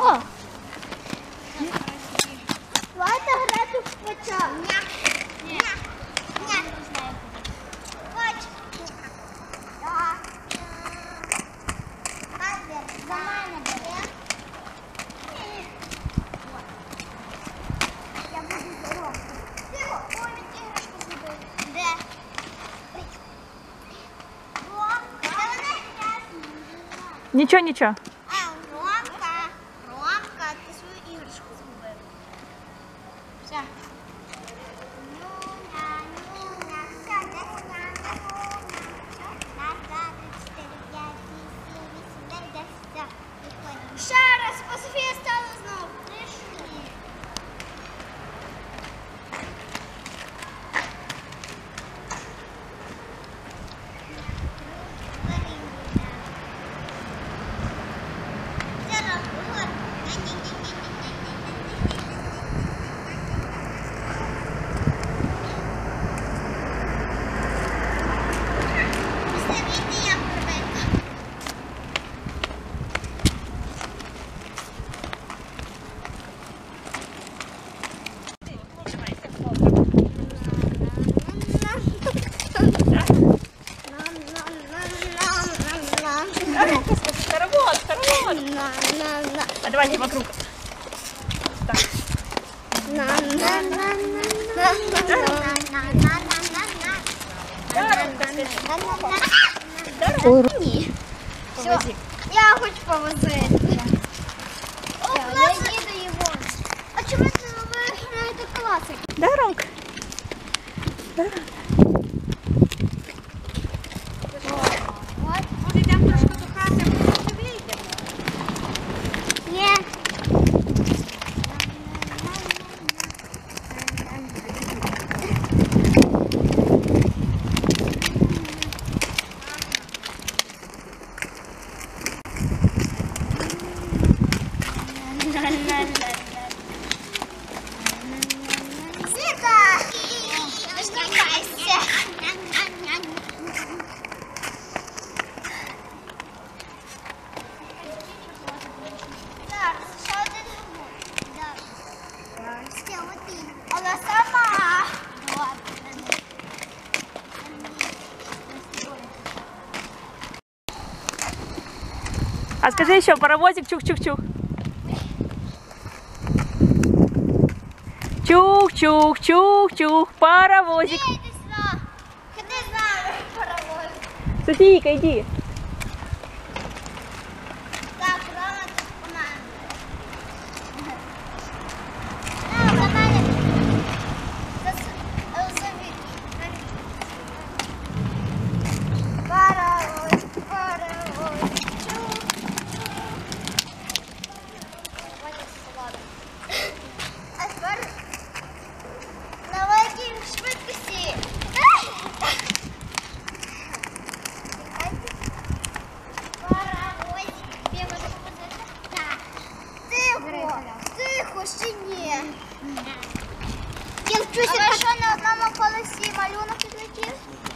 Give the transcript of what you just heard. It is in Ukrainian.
О! Давайте грати в початку. Ні. Хоч. Так. За мене бере. Я буду здорова. Тихо, ой, іграшку зробив. Де? Нічого. Ромка, ти свою іграшку зробив. Все. Ще раз, Софія стала знову. А давайте вокруг. Так. Все, я хочу повозити. Я їду його. А чому ви граєте класик? Да, Ромка? Може йдемо трошки до хати, а потім вийдемо? Ні. Зіка! Дочекайся! Так, ще один зубок. Так. Ще один. Але сама. А скажи еще, паровозик чух-чух-чух. Чух-чух-чух-чух, паровозик. Іди сюди. Ходи з нами, паровоз. Софійка, иди. Так, Рома тут командує. За мене. Паровоз, паровоз. А тепер на великій швидкості. Паровозик. Я можу позити? Так. Тихо. Тихо, ще ні. Я вчуся. А що на одному колесі малюнок підлетів?